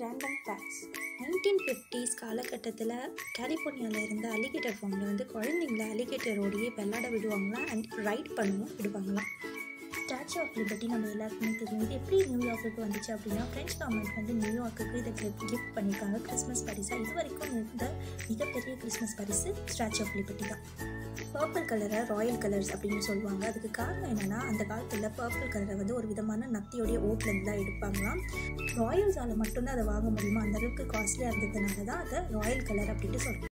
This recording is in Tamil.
Random facts. 1950s காலகட்டத்தில் கலிஃபோர்னியாவில் இருந்த அலிகேட்டர் ஃபார்மில் வந்து குழந்தைங்கள அலிகேட்டரோடையே விளையாட விடுவாங்களாம் அண்ட் ரைட் பண்ணவும் விடுவாங்களாம். ஸ்டாச்சு ஆஃப் லிபர்ட்டி நம்ம எல்லாருக்குமே தெரியும். இது எப்படி நியூயார்க்குக்கு வந்துச்சு அப்படின்னா, ஃப்ரெஞ்ச் கவர்மெண்ட் வந்து நியூயார்க்குக்கு இதை கிஃப்ட் பண்ணியிருக்காங்க கிறிஸ்மஸ் பரிசாக. இது வரைக்கும் இருந்த மிகப்பெரிய கிறிஸ்மஸ் பரிசு ஸ்டாச்சு ஆஃப் லிபர்ட்டி தான். பர்பிள் கலரை ராயல் கலர்ஸ் அப்படின்னு சொல்லுவாங்க. அதுக்கு காரணம் என்னென்னா, அந்த காலத்தில் பர்பிள் கலரை வந்து ஒரு விதமான நத்தியோடைய ஓட்லேருந்து தான் எடுப்பாங்களாம். ராயல்ஸால் மட்டும்தான் அதை வாங்க முடியுமா, அந்தளவுக்கு காஸ்ட்லியாக இருந்ததுனால தான் அதை ராயல் கலர் அப்படின்ட்டு சொல்கிறாங்க.